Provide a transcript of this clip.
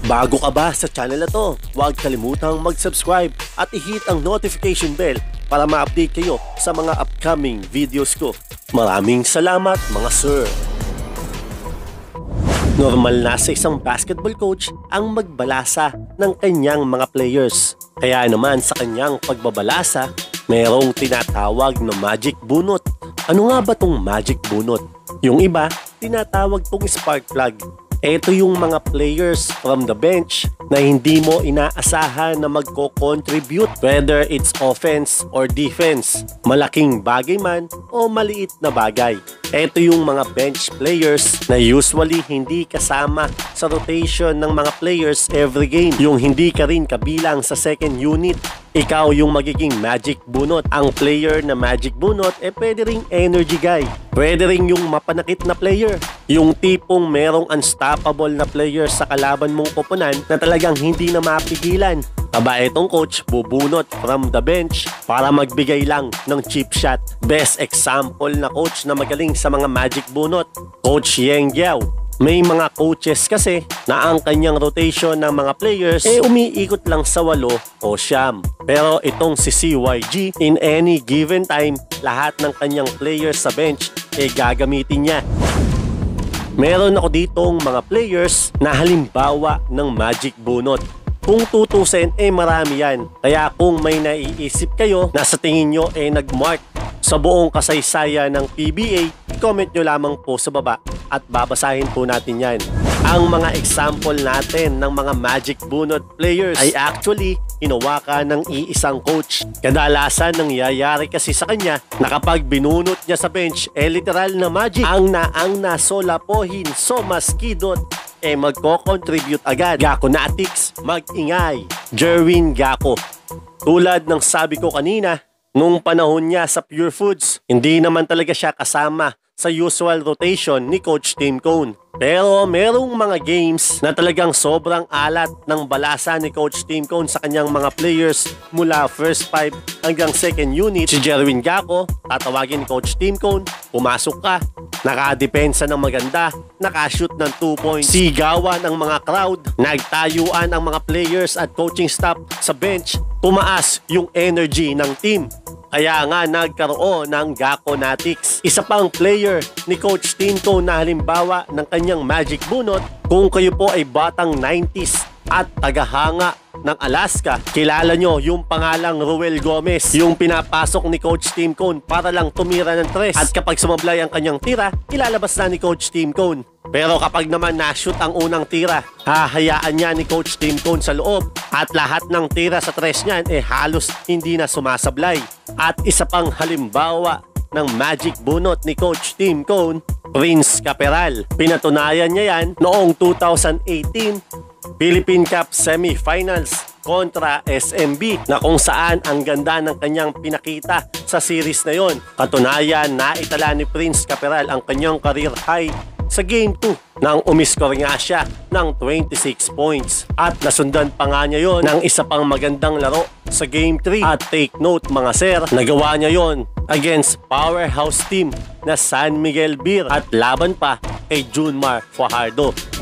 Bago ka ba sa channel na to, huwag kalimutang mag-subscribe at i-hit ang notification bell para ma-update kayo sa mga upcoming videos ko. Maraming salamat mga sir! Normal na sa isang basketball coach ang magbalasa ng kanyang mga players. Kaya naman sa kanyang pagbabalasa, merong tinatawag na magic bunot. Ano nga ba tong magic bunot? Yung iba, tinatawag tong spark plug. Ito yung mga players from the bench na hindi mo inaasahan na magko-contribute, whether it's offense or defense, malaking bagay man o maliit na bagay. Ito yung mga bench players na usually hindi kasama sa rotation ng mga players every game. Yung hindi ka rin kabilang sa second unit. Ikaw yung magiging magic bunot. Ang player na magic bunot pwede ring energy guy. Pwede ring yung mapanakit na player. Yung tipong merong unstoppable na player sa kalaban mong koponan na talagang hindi na mapigilan. Aba itong coach bubunot from the bench para magbigay lang ng cheap shot. Best example na coach na magaling sa mga magic bunot, Coach Yeng Guiao. May mga coaches kasi na ang kanyang rotation ng mga players umiikot lang sa 8 o 9. Pero itong si CYG, in any given time, lahat ng kanyang players sa bench gagamitin niya. Meron ako ditong mga players na halimbawa ng magic bunot. Kung tutusin marami yan. Kaya kung may naiisip kayo na sa tingin nyo nagmark sa buong kasaysayan ng PBA, comment nyo lamang po sa baba at babasahin po natin yan. Ang mga example natin ng mga magic bunot players ay actually hinawakan ng iisang coach. Kadalasan nangyayari kasi sa kanya na kapag binunot niya sa bench literal na magic. Ang nasolapohin Somaskidot magko-contribute agad. Gakonatics, mag-ingay. Jerwin Gako. Tulad ng sabi ko kanina, nung panahon niya sa Pure Foods, hindi naman talaga siya kasama sa usual rotation ni Coach Tim Cone. Pero merong mga games na talagang sobrang alat ng balasa ni Coach Tim Cone sa kanyang mga players mula first 5 hanggang second unit. Si Jerwin Gako, tatawagin ni Coach Tim Cone, pumasok ka, nakadepensa ng maganda, nakashoot ng 2 points, sigawan ng mga crowd, nagtayuan ang mga players at coaching staff sa bench, tumaas yung energy ng team. Kaya nga nagkaroon ng Gakonatics. Isa pang player ni Coach Tim Cone na halimbawa ng kanyang magic bunot. Kung kayo po ay batang 90s at tagahanga ng Alaska, kilala nyo yung pangalang Ruel Gomez, yung pinapasok ni Coach Tim Cone para lang tumira ng 3. At kapag sumablay ang kanyang tira, ilalabas na ni Coach Tim Cone. Pero kapag naman na-shoot ang unang tira, hahayaan niya ni Coach Tim Cone sa loob at lahat ng tira sa 3 niyan halos hindi na sumasablay. At isa pang halimbawa ng magic bunot ni Coach Tim Cone, Prince Caperal. Pinatunayan niya yan noong 2018 Philippine Cup Semifinals kontra SMB na kung saan ang ganda ng kanyang pinakita sa series na yon. Katunayan na itala ni Prince Caperal ang kanyang career high sa Game 2 nang umiskor nga siya ng 26 points. At nasundan pa nga niya yon ng isa pang magandang laro sa Game 3. At take note mga sir, nagawa niya yon against powerhouse team na San Miguel Beer at laban pa kay Junmar Fajardo.